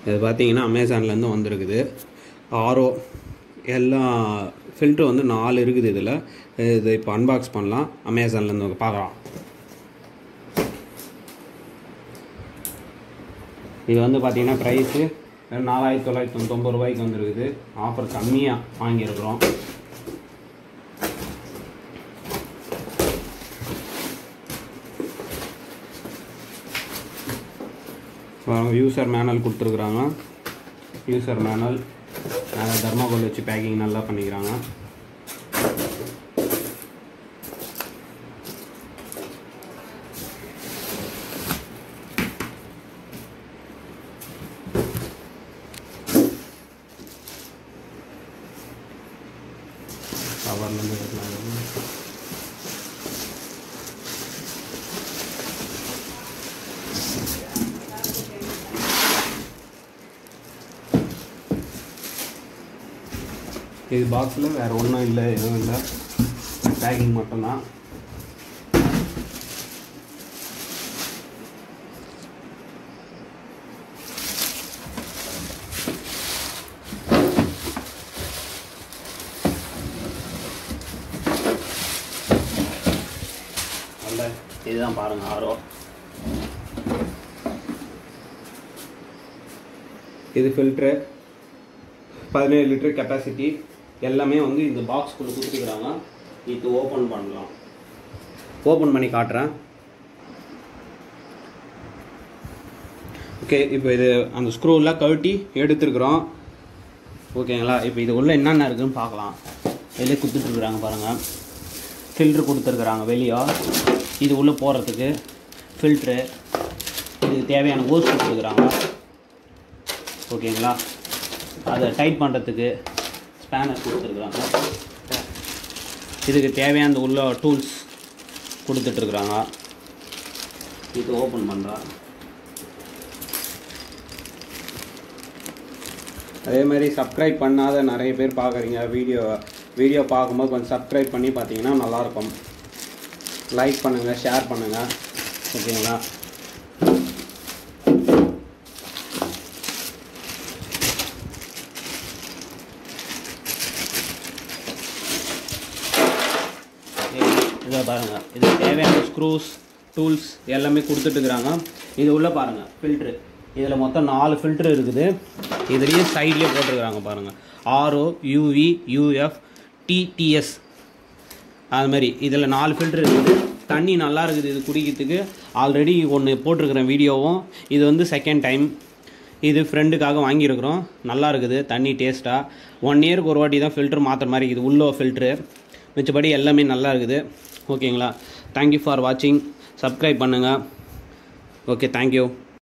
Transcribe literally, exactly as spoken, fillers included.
இது பார்த்தீங்கன்னா அமேசான்லேருந்து வந்திருக்குது. ஆரோ எல்லாம் ஃபில்ட்ரு வந்து நாலு இருக்குது இதில். இது இப்போ அன்பாக்ஸ் பண்ணலாம். அமேசான்லேருந்து பார்க்கலாம். இது வந்து பார்த்தீங்கன்னா ப்ரைஸு நாலாயிரத்தி தொள்ளாயிரத்தி தொண்ணூத்தொம்பது ரூபாய்க்கு வந்துருக்குது. ஆஃபர் கம்மியாக வாங்கியிருக்கிறோம். யூசர் மேனுவல் கொடுத்துருக்குறாங்க. யூசர் மேனுவல் தர்மாகோல் வச்சு பேக்கிங் நல்லா பண்ணிக்கிறாங்க. கவர்லேருந்து இது பாக்ஸில் வேறு ஒன்றும் இல்லை, எதுவும் இல்லை, பேக்கிங் மட்டும்தான். நல்ல இதுதான் பாருங்கள் ஆரோ. இது ஃபில்ட்ரு பதினேழு லிட்டர் கெப்பாசிட்டி. எல்லாமே வந்து இந்த பாக்ஸ்குள்ளே கொடுத்துக்கிறாங்க. இது ஓப்பன் பண்ணலாம். ஓப்பன் பண்ணி காட்டுறேன். ஓகே, இப்போ இது அந்த ஸ்க்ரூலாம் கழட்டி எடுத்துருக்குறோம். ஓகேங்களா? இப்போ இது உள்ள என்னென்ன இருக்குதுன்னு பார்க்கலாம். வெளியே கொடுத்துட்ருக்குறாங்க பாருங்கள். ஃபில்ட்ரு கொடுத்துருக்குறாங்க வெளியே. இது உள்ளே போடுறதுக்கு ஃபில்ட்ரு, இதுக்கு தேவையான ஹோஸ் கொடுத்துருக்குறாங்க. ஓகேங்களா? அதை டைட் பண்ணுறதுக்கு ஸ்பேனர் கொடுத்துருக்குறாங்க. இதுக்கு தேவையான உள்ள டூல்ஸ் கொடுத்துட்ருக்குறாங்க. இது ஓப்பன் பண்ணுறேன். அதே மாதிரி சப்ஸ்கிரைப் பண்ணாத நிறைய பேர் பார்க்குறீங்க. வீடியோ வீடியோ பார்க்கும்போது கொஞ்சம் சப்ஸ்கிரைப் பண்ணி பார்த்தீங்கன்னா நல்லாயிருக்கும். லைக் பண்ணுங்கள், ஷேர் பண்ணுங்கள். ஓகேங்களா? இதை பாருங்கள். இது தேவையான ஸ்க்ரூஸ் டூல்ஸ் எல்லாமே கொடுத்துட்டுருக்குறாங்க. இது உள்ளே பாருங்கள் ஃபில்ட்ரு. இதில் மொத்தம் நாலு ஃபில்ட்ரு இருக்குது. இதுலேயே சைட்லேயே போட்டிருக்கிறாங்க பாருங்கள். ஆர்ஓ, யூவி, யூஎஃப், டிடிஎஸ், அதுமாதிரி இதில் நாலு ஃபில்ட்ரு இருக்குது. தண்ணி நல்லா இருக்குது இது குடிக்கிறதுக்கு. ஆல்ரெடி ஒன்று போட்டிருக்கிறேன் வீடியோவும். இது வந்து செகண்ட் டைம். இது ஃப்ரெண்டுக்காக வாங்கியிருக்கிறோம். நல்லா இருக்குது தண்ணி டேஸ்ட்டாக. ஒன் இயருக்கு ஒரு வாட்டி தான் ஃபில்ட்ரு மாற்றுற மாதிரி இருக்குது உள்ளோ ஃபில்ட்ரு. மிச்சபடி எல்லாமே நல்லா இருக்குது. ஓகேங்களா? தேங்க்யூ ஃபார் வாட்சிங். சப்ஸ்கிரைப் பண்ணுங்கள். Okay, thank you.